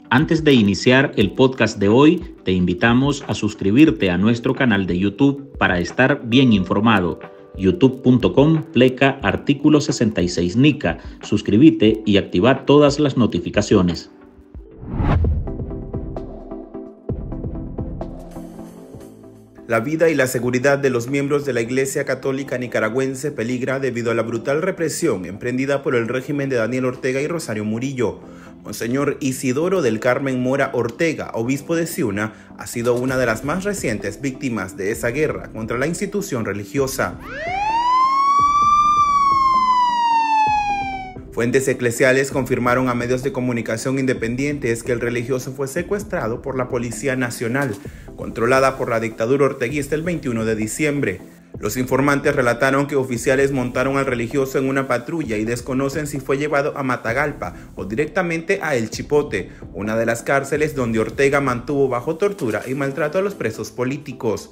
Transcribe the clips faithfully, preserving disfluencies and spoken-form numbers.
Antes de iniciar el podcast de hoy, te invitamos a suscribirte a nuestro canal de YouTube para estar bien informado. youtube punto com pleca artículo sesenta y seis Nica. Suscríbete y activa todas las notificaciones. La vida y la seguridad de los miembros de la Iglesia Católica Nicaragüense peligra debido a la brutal represión emprendida por el régimen de Daniel Ortega y Rosario Murillo. Monseñor Isidoro del Carmen Mora Ortega, obispo de Ciuna, ha sido una de las más recientes víctimas de esa guerra contra la institución religiosa. Fuentes eclesiales confirmaron a medios de comunicación independientes que el religioso fue secuestrado por la Policía Nacional, controlada por la dictadura orteguista el veintiuno de diciembre. Los informantes relataron que oficiales montaron al religioso en una patrulla y desconocen si fue llevado a Matagalpa o directamente a El Chipote, una de las cárceles donde Ortega mantuvo bajo tortura y maltrato a los presos políticos.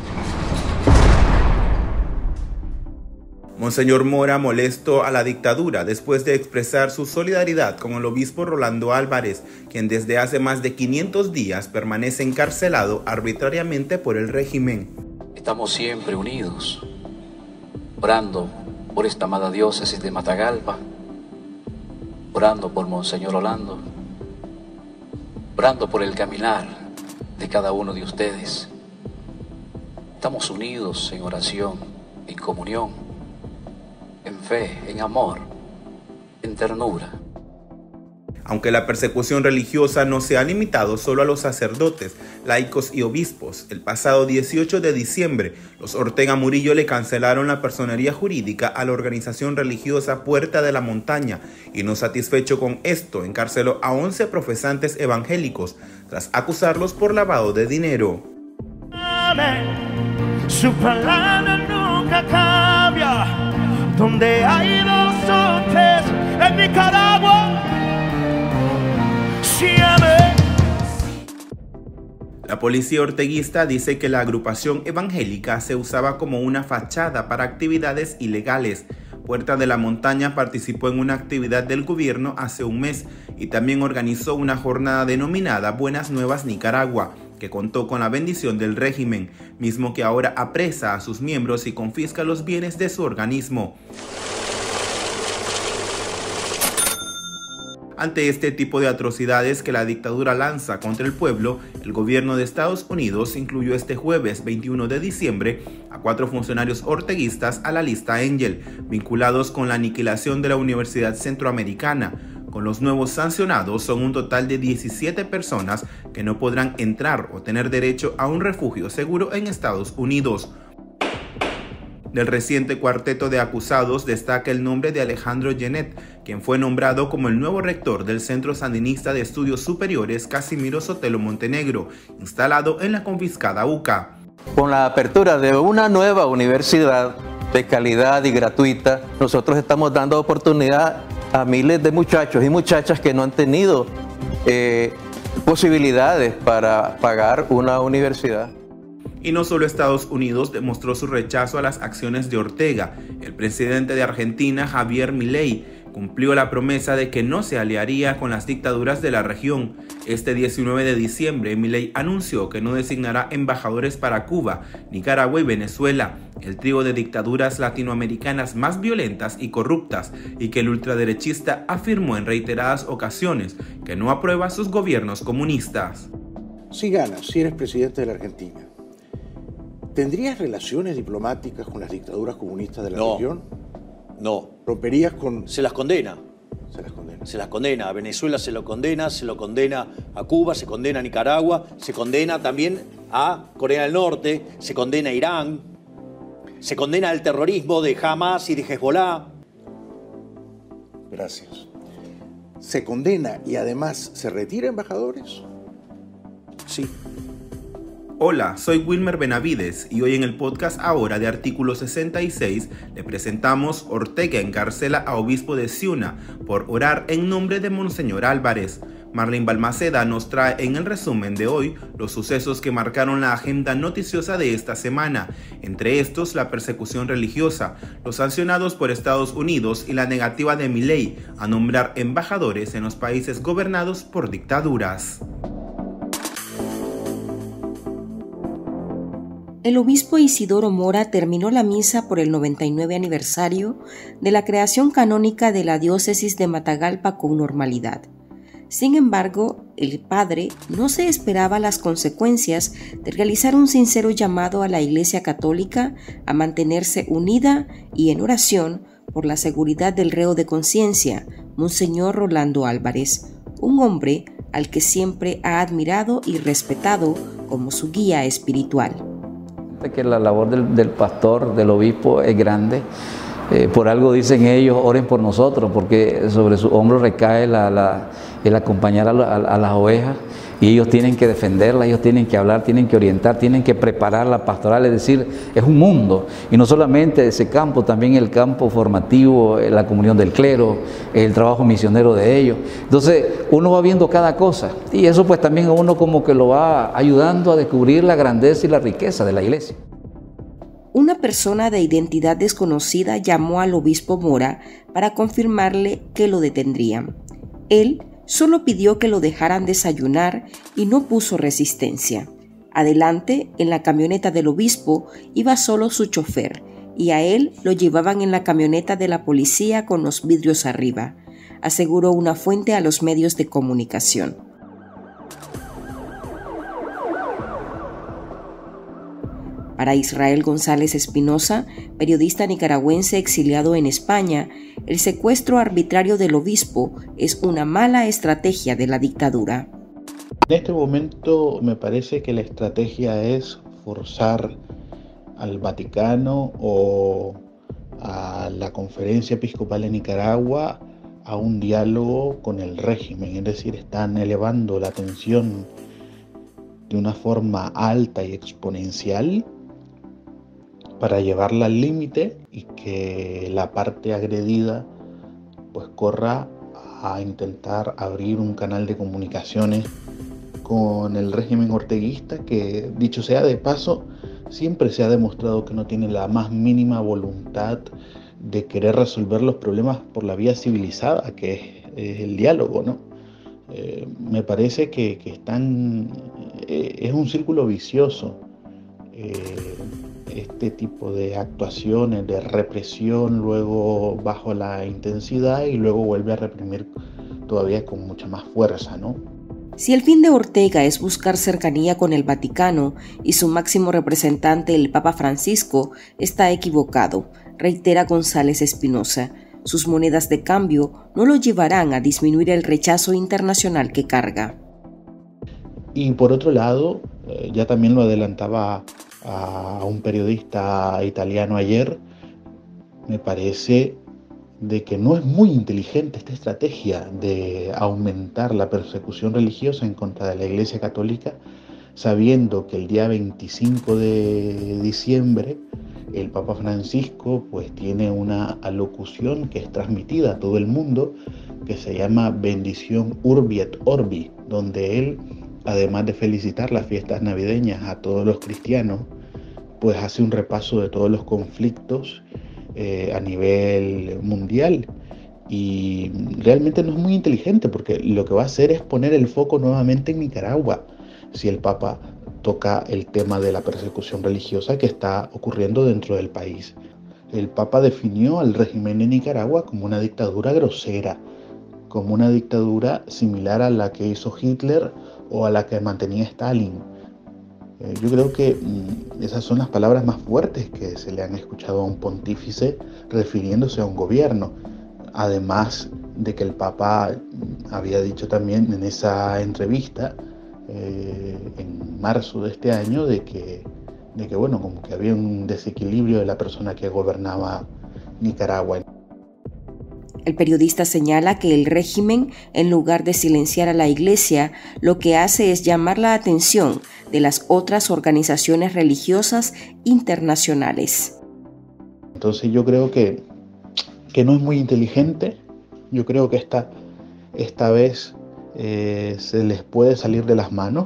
Monseñor Mora molestó a la dictadura después de expresar su solidaridad con el obispo Rolando Álvarez, quien desde hace más de quinientos días permanece encarcelado arbitrariamente por el régimen. Estamos siempre unidos, orando por esta amada diócesis de Matagalpa, orando por Monseñor Orlando, orando por el caminar de cada uno de ustedes. Estamos unidos en oración, en comunión, en fe, en amor, en ternura. Aunque la persecución religiosa no se ha limitado solo a los sacerdotes, laicos y obispos, el pasado dieciocho de diciembre, los Ortega Murillo le cancelaron la personería jurídica a la organización religiosa Puerta de la Montaña y, no satisfecho con esto, encarceló a once profesantes evangélicos tras acusarlos por lavado de dinero. Amén. Su palabra nunca cambia. Donde hay dos o tres en Nicaragua. La policía orteguista dice que la agrupación evangélica se usaba como una fachada para actividades ilegales. Puerta de la Montaña participó en una actividad del gobierno hace un mes y también organizó una jornada denominada Buenas Nuevas Nicaragua, que contó con la bendición del régimen, mismo que ahora apresa a sus miembros y confisca los bienes de su organismo. Ante este tipo de atrocidades que la dictadura lanza contra el pueblo, el gobierno de Estados Unidos incluyó este jueves veintiuno de diciembre a cuatro funcionarios orteguistas a la lista Angel, vinculados con la aniquilación de la Universidad Centroamericana. Con los nuevos sancionados son un total de diecisiete personas que no podrán entrar o tener derecho a un refugio seguro en Estados Unidos. Del reciente cuarteto de acusados destaca el nombre de Alejandro Genet, quien fue nombrado como el nuevo rector del Centro Sandinista de Estudios Superiores Casimiro Sotelo Montenegro, instalado en la confiscada U C A. Con la apertura de una nueva universidad de calidad y gratuita, nosotros estamos dando oportunidad a miles de muchachos y muchachas que no han tenido eh, posibilidades para pagar una universidad. Y no solo Estados Unidos demostró su rechazo a las acciones de Ortega. El presidente de Argentina, Javier Milei, cumplió la promesa de que no se aliaría con las dictaduras de la región. Este diecinueve de diciembre, Milei anunció que no designará embajadores para Cuba, Nicaragua y Venezuela, el trío de dictaduras latinoamericanas más violentas y corruptas, y que el ultraderechista afirmó en reiteradas ocasiones que no aprueba sus gobiernos comunistas. Si ganas, si eres presidente de la Argentina, ¿tendrías relaciones diplomáticas con las dictaduras comunistas de la no, región? No. ¿Romperías con...? Se las condena. Se las condena. Se las condena. A Venezuela se lo condena, se lo condena a Cuba, se condena a Nicaragua, se condena también a Corea del Norte, se condena a Irán, se condena al terrorismo de Hamas y de Hezbollah. Gracias. ¿Se condena y además se retira embajadores? Sí. Hola, soy Wilmer Benavides y hoy en el podcast Ahora de Artículo sesenta y seis le presentamos Ortega encarcela a obispo de Ciuna por orar en nombre de Monseñor Álvarez. Marlene Balmaceda nos trae en el resumen de hoy los sucesos que marcaron la agenda noticiosa de esta semana, entre estos la persecución religiosa, los sancionados por Estados Unidos y la negativa de Milei a nombrar embajadores en los países gobernados por dictaduras. El obispo Isidoro Mora terminó la misa por el noventa y nueve aniversario de la creación canónica de la diócesis de Matagalpa con normalidad. Sin embargo, el padre no se esperaba las consecuencias de realizar un sincero llamado a la Iglesia Católica a mantenerse unida y en oración por la seguridad del reo de conciencia, Monseñor Rolando Álvarez, un hombre al que siempre ha admirado y respetado como su guía espiritual. Que la labor del, del pastor, del obispo es grande. Eh, por algo dicen ellos, oren por nosotros, porque sobre sus hombros recae la, la, el acompañar a, la, a las ovejas, y ellos tienen que defenderlas, ellos tienen que hablar, tienen que orientar, tienen que preparar la pastoral, es decir, es un mundo, y no solamente ese campo, también el campo formativo, la comunión del clero, el trabajo misionero de ellos. Entonces uno va viendo cada cosa, y eso pues también a uno como que lo va ayudando a descubrir la grandeza y la riqueza de la iglesia. Una persona de identidad desconocida llamó al obispo Mora para confirmarle que lo detendrían. Él solo pidió que lo dejaran desayunar y no puso resistencia. Adelante, en la camioneta del obispo, iba solo su chofer, y a él lo llevaban en la camioneta de la policía con los vidrios arriba, aseguró una fuente a los medios de comunicación. Para Israel González Espinosa, periodista nicaragüense exiliado en España, el secuestro arbitrario del obispo es una mala estrategia de la dictadura. En este momento me parece que la estrategia es forzar al Vaticano o a la Conferencia Episcopal de Nicaragua a un diálogo con el régimen, es decir, están elevando la tensión de una forma alta y exponencial para llevarla al límite y que la parte agredida pues corra a intentar abrir un canal de comunicaciones con el régimen orteguista, que dicho sea de paso siempre se ha demostrado que no tiene la más mínima voluntad de querer resolver los problemas por la vía civilizada, que es, es el diálogo, ¿no? Eh, me parece que, que están, eh, es un círculo vicioso. Eh, este tipo de actuaciones, de represión, luego bajo la intensidad y luego vuelve a reprimir todavía con mucha más fuerza, ¿no? Si el fin de Ortega es buscar cercanía con el Vaticano y su máximo representante, el Papa Francisco, está equivocado, reitera González Espinosa. Sus monedas de cambio no lo llevarán a disminuir el rechazo internacional que carga. Y por otro lado, eh, ya también lo adelantaba a un periodista italiano ayer, me parece de que no es muy inteligente esta estrategia de aumentar la persecución religiosa en contra de la Iglesia Católica, sabiendo que el día veinticinco de diciembre el Papa Francisco pues tiene una alocución que es transmitida a todo el mundo, que se llama Bendición Urbi et Orbi, donde él, además de felicitar las fiestas navideñas a todos los cristianos, pues hace un repaso de todos los conflictos eh, a nivel mundial. Y realmente no es muy inteligente, porque lo que va a hacer es poner el foco nuevamente en Nicaragua, si el Papa toca el tema de la persecución religiosa que está ocurriendo dentro del país. El Papa definió al régimen de Nicaragua como una dictadura grosera, como una dictadura similar a la que hizo Hitler o a la que mantenía Stalin. Eh, yo creo que mm, esas son las palabras más fuertes que se le han escuchado a un pontífice refiriéndose a un gobierno. Además de que el Papa había dicho también en esa entrevista, eh, en marzo de este año, de que, de que, bueno, como que había un desequilibrio de la persona que gobernaba Nicaragua. El periodista señala que el régimen, en lugar de silenciar a la Iglesia, lo que hace es llamar la atención de las otras organizaciones religiosas internacionales. Entonces yo creo que, que no es muy inteligente. Yo creo que esta, esta vez eh, se les puede salir de las manos,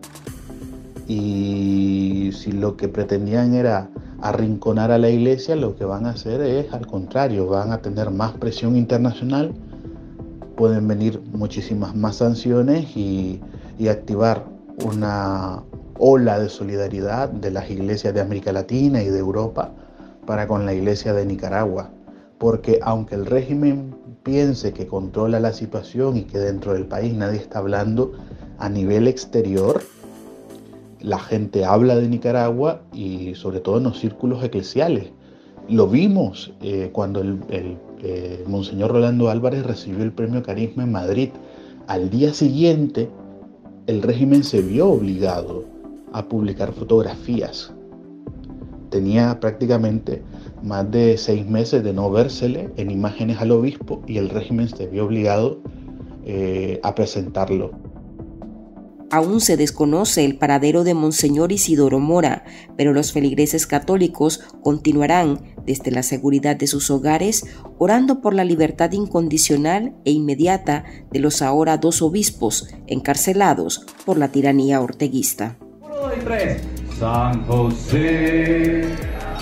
y si lo que pretendían era arrinconar a la iglesia, lo que van a hacer es al contrario, van a tener más presión internacional, pueden venir muchísimas más sanciones y, y activar una ola de solidaridad de las iglesias de América Latina y de Europa para con la iglesia de Nicaragua, porque aunque el régimen piense que controla la situación y que dentro del país nadie está hablando, a nivel exterior la gente habla de Nicaragua y sobre todo en los círculos eclesiales. Lo vimos eh, cuando el, el eh, Monseñor Rolando Álvarez recibió el premio Carisma en Madrid. Al día siguiente el régimen se vio obligado a publicar fotografías. Tenía prácticamente más de seis meses de no vérsele en imágenes al obispo y el régimen se vio obligado eh, a presentarlo. Aún se desconoce el paradero de Monseñor Isidoro Mora, pero los feligreses católicos continuarán desde la seguridad de sus hogares orando por la libertad incondicional e inmediata de los ahora dos obispos encarcelados por la tiranía orteguista. Uno, dos y tres. San José.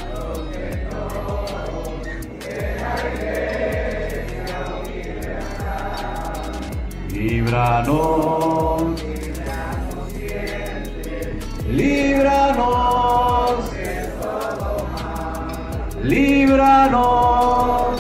Líbranos. Líbranos, líbranos.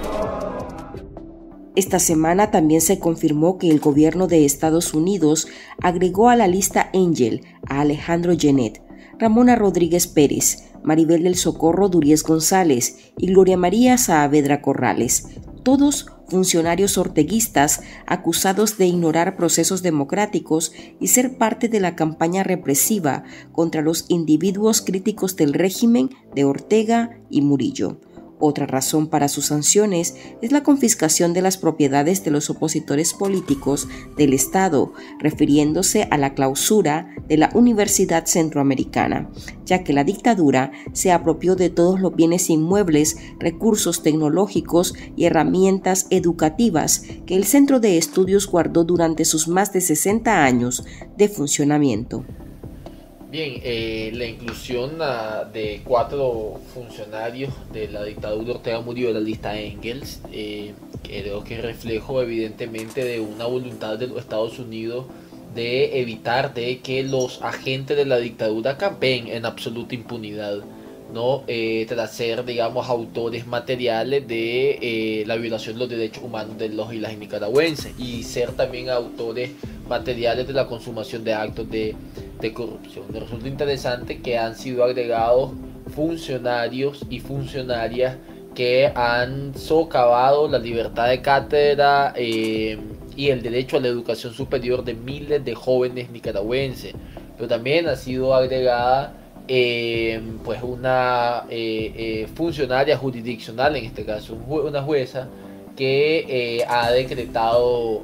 Esta semana también se confirmó que el gobierno de Estados Unidos agregó a la lista Angel a Alejandro Genet, Ramona Rodríguez Pérez, Maribel del Socorro Duríez González y Gloria María Saavedra Corrales, todos funcionarios orteguistas acusados de ignorar procesos democráticos y ser parte de la campaña represiva contra los individuos críticos del régimen de Ortega y Murillo. Otra razón para sus sanciones es la confiscación de las propiedades de los opositores políticos del Estado, refiriéndose a la clausura de la Universidad Centroamericana, ya que la dictadura se apropió de todos los bienes inmuebles, recursos tecnológicos y herramientas educativas que el Centro de Estudios guardó durante sus más de sesenta años de funcionamiento. Bien, eh, la inclusión uh, de cuatro funcionarios de la dictadura Ortega Murillo de la lista Engels, eh, creo que es reflejo evidentemente de una voluntad de los Estados Unidos de evitar de que los agentes de la dictadura campeen en absoluta impunidad, ¿no? Eh, tras ser, digamos, autores materiales de eh, la violación de los derechos humanos de los y las nicaragüenses, y ser también autores materiales de la consumación de actos de, de corrupción. Me resulta interesante que han sido agregados funcionarios y funcionarias que han socavado la libertad de cátedra eh, y el derecho a la educación superior de miles de jóvenes nicaragüenses, pero también ha sido agregada Eh, pues una eh, eh, funcionaria jurisdiccional, en este caso un jue una jueza, que eh, ha decretado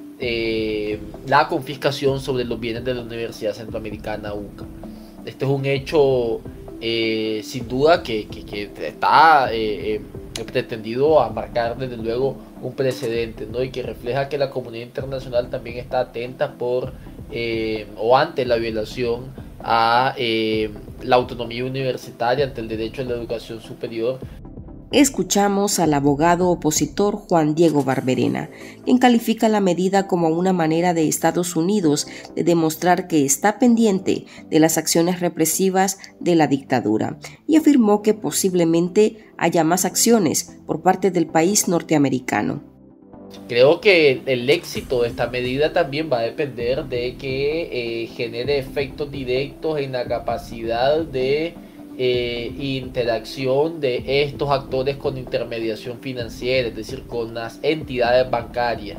eh, la confiscación sobre los bienes de la Universidad Centroamericana U C A. Este es un hecho eh, sin duda que, que, que está eh, eh, pretendido a marcar desde luego un precedente, ¿no? Y que refleja que la comunidad internacional también está atenta por eh, o ante la violación a eh, la autonomía universitaria, ante el derecho a la educación superior. Escuchamos al abogado opositor Juan Diego Barberena, quien califica la medida como una manera de Estados Unidos de demostrar que está pendiente de las acciones represivas de la dictadura, y afirmó que posiblemente haya más acciones por parte del país norteamericano. Creo que el éxito de esta medida también va a depender de que eh, genere efectos directos en la capacidad de eh, interacción de estos actores con intermediación financiera, es decir, con las entidades bancarias,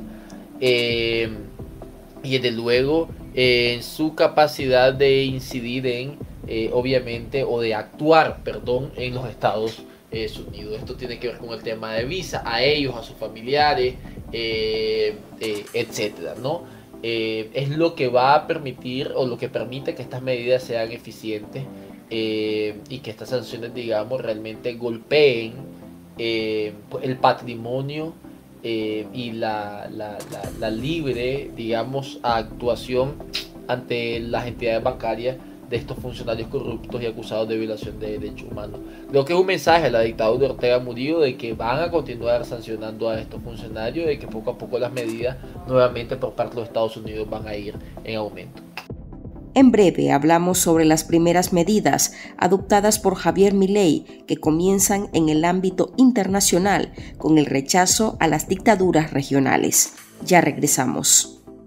eh, y desde luego eh, en su capacidad de incidir en, eh, obviamente, o de actuar, perdón, en los Estados Unidos. Esto tiene que ver con el tema de visa, a ellos, a sus familiares, eh, eh, etcétera, ¿no? Eh, es lo que va a permitir o lo que permite que estas medidas sean eficientes eh, y que estas sanciones, digamos, realmente golpeen eh, el patrimonio eh, y la, la, la, la libre, digamos, actuación ante las entidades bancarias de estos funcionarios corruptos y acusados de violación de derechos humanos. Creo que es un mensaje a la dictadura de Ortega Murillo de que van a continuar sancionando a estos funcionarios, de que poco a poco las medidas nuevamente por parte de los Estados Unidos van a ir en aumento. En breve hablamos sobre las primeras medidas adoptadas por Javier Milei que comienzan en el ámbito internacional con el rechazo a las dictaduras regionales. Ya regresamos.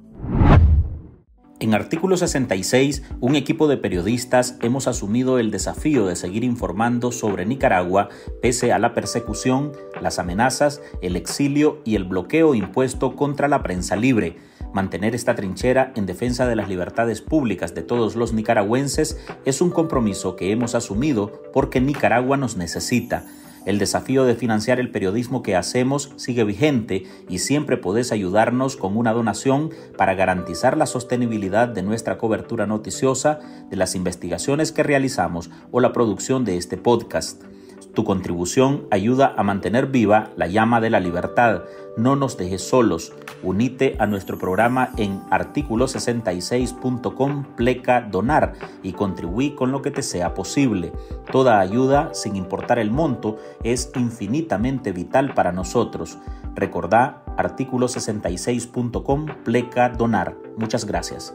En Artículo sesenta y seis, un equipo de periodistas hemos asumido el desafío de seguir informando sobre Nicaragua pese a la persecución, las amenazas, el exilio y el bloqueo impuesto contra la prensa libre. Mantener esta trinchera en defensa de las libertades públicas de todos los nicaragüenses es un compromiso que hemos asumido porque Nicaragua nos necesita. El desafío de financiar el periodismo que hacemos sigue vigente y siempre podés ayudarnos con una donación para garantizar la sostenibilidad de nuestra cobertura noticiosa, de las investigaciones que realizamos o la producción de este podcast. Tu contribución ayuda a mantener viva la llama de la libertad. No nos dejes solos. Unite a nuestro programa en artículo sesenta y seis punto com pleca donar y contribuí con lo que te sea posible. Toda ayuda, sin importar el monto, es infinitamente vital para nosotros. Recordá artículo sesenta y seis punto com pleca donar. Muchas gracias.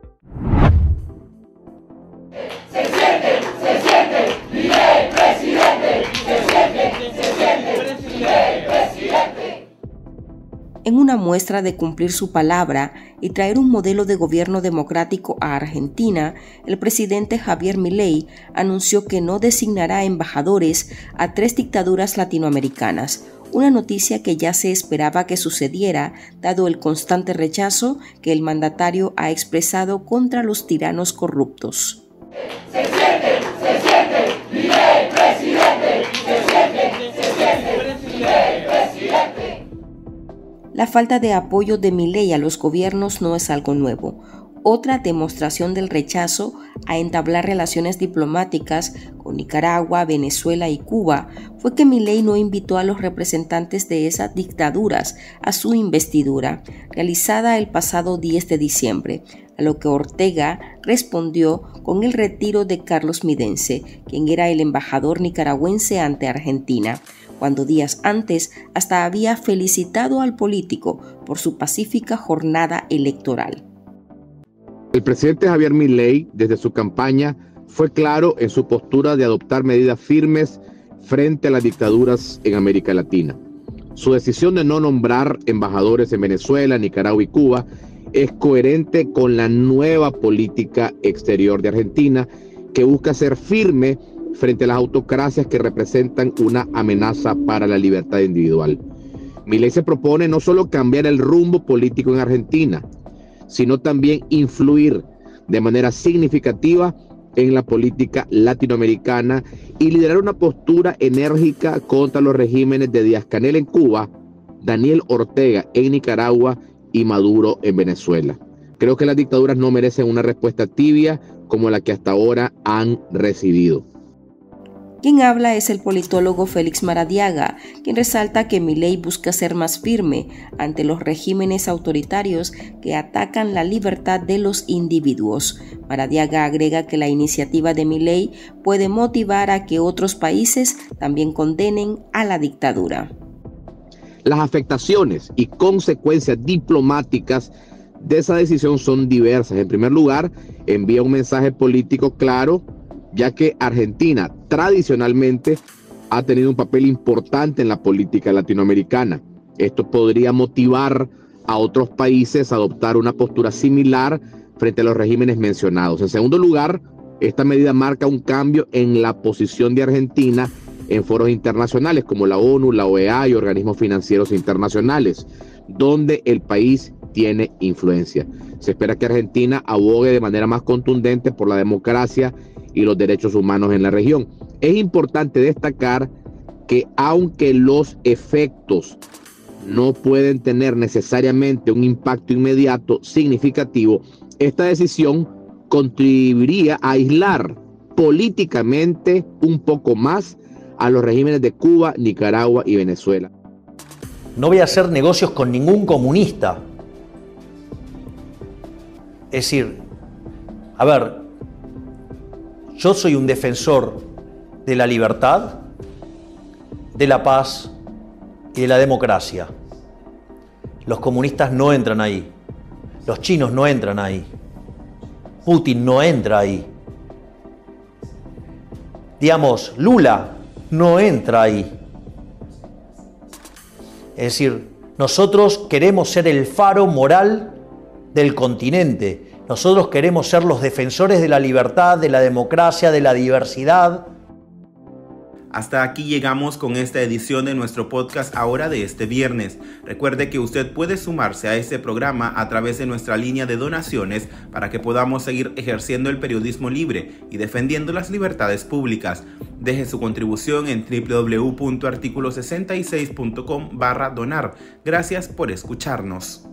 Se siente, se siente, Milei, presidente, se siente, se siente, Milei, presidente. En una muestra de cumplir su palabra y traer un modelo de gobierno democrático a Argentina, el presidente Javier Milei anunció que no designará embajadores a tres dictaduras latinoamericanas, una noticia que ya se esperaba que sucediera, dado el constante rechazo que el mandatario ha expresado contra los tiranos corruptos. Se siente, se siente, Milei, presidente, se siente, se siente, Milei, presidente. La falta de apoyo de Milei a los gobiernos no es algo nuevo. Otra demostración del rechazo a entablar relaciones diplomáticas con Nicaragua, Venezuela y Cuba fue que Milei no invitó a los representantes de esas dictaduras a su investidura, realizada el pasado diez de diciembre, a lo que Ortega respondió con el retiro de Carlos Midense, quien era el embajador nicaragüense ante Argentina, cuando días antes hasta había felicitado al político por su pacífica jornada electoral. El presidente Javier Milei, desde su campaña, fue claro en su postura de adoptar medidas firmes frente a las dictaduras en América Latina. Su decisión de no nombrar embajadores en Venezuela, Nicaragua y Cuba es coherente con la nueva política exterior de Argentina, que busca ser firme frente a las autocracias que representan una amenaza para la libertad individual. Milei se propone no solo cambiar el rumbo político en Argentina, sino también influir de manera significativa en la política latinoamericana y liderar una postura enérgica contra los regímenes de Díaz-Canel en Cuba, Daniel Ortega en Nicaragua y Maduro en Venezuela. Creo que las dictaduras no merecen una respuesta tibia como la que hasta ahora han recibido. Quien habla es el politólogo Félix Maradiaga, quien resalta que Milei busca ser más firme ante los regímenes autoritarios que atacan la libertad de los individuos. Maradiaga agrega que la iniciativa de Milei puede motivar a que otros países también condenen a la dictadura. Las afectaciones y consecuencias diplomáticas de esa decisión son diversas. En primer lugar, envía un mensaje político claro, ya que Argentina tradicionalmente ha tenido un papel importante en la política latinoamericana. Esto podría motivar a otros países a adoptar una postura similar frente a los regímenes mencionados. En segundo lugar, esta medida marca un cambio en la posición de Argentina en foros internacionales como la ONU, la O E A y organismos financieros internacionales, donde el país tiene influencia. Se espera que Argentina abogue de manera más contundente por la democracia y los derechos humanos en la región. Es importante destacar que aunque los efectos no pueden tener necesariamente un impacto inmediato significativo, esta decisión contribuiría a aislar políticamente un poco más a los regímenes de Cuba, Nicaragua y Venezuela. no voy a hacer negocios con ningún comunista. Es decir, a ver, yo soy un defensor de la libertad, de la paz y de la democracia. Los comunistas no entran ahí. Los chinos no entran ahí. Putin no entra ahí. Digamos, Lula no entra ahí. Es decir, nosotros queremos ser el faro moral del continente. Nosotros queremos ser los defensores de la libertad, de la democracia, de la diversidad. Hasta aquí llegamos con esta edición de nuestro podcast ahora de este viernes. Recuerde que usted puede sumarse a este programa a través de nuestra línea de donaciones para que podamos seguir ejerciendo el periodismo libre y defendiendo las libertades públicas. Deje su contribución en w w w punto artículo sesenta y seis punto com barra donar. Gracias por escucharnos.